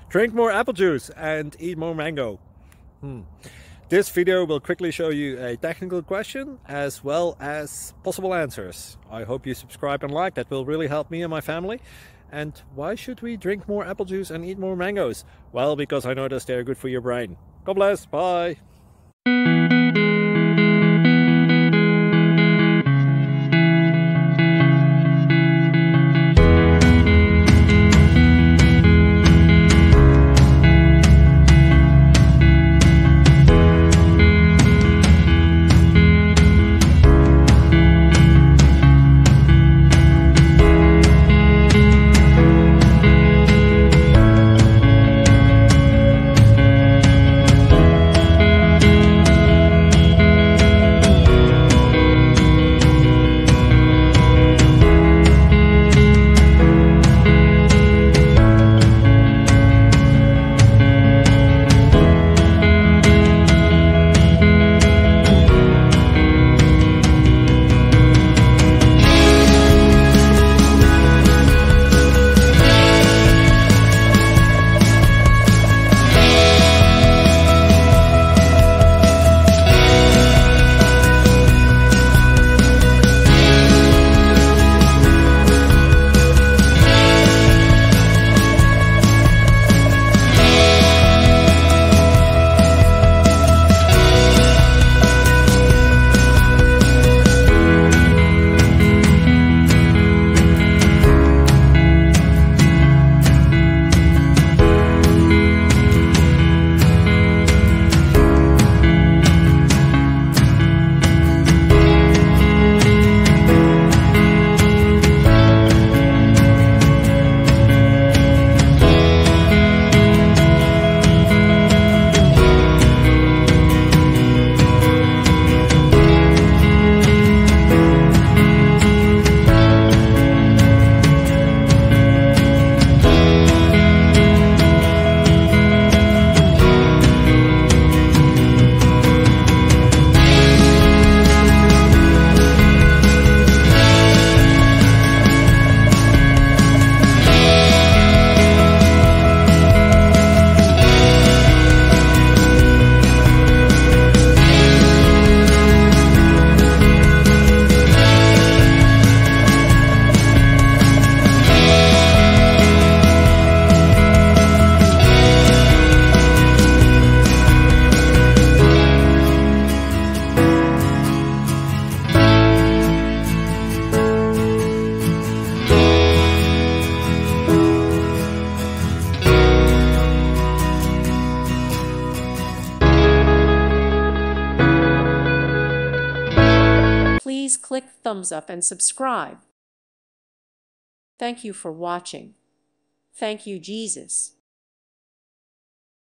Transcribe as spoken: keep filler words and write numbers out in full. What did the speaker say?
Drink more apple juice and eat more mango. Hmm. This video will quickly show you a technical question as well as possible answers. I hope you subscribe and like, that will really help me and my family. And why should we drink more apple juice and eat more mangoes? Well, because I noticed they're good for your brain. God bless, bye! Please click thumbs up and subscribe. Thank you for watching. Thank you, Jesus.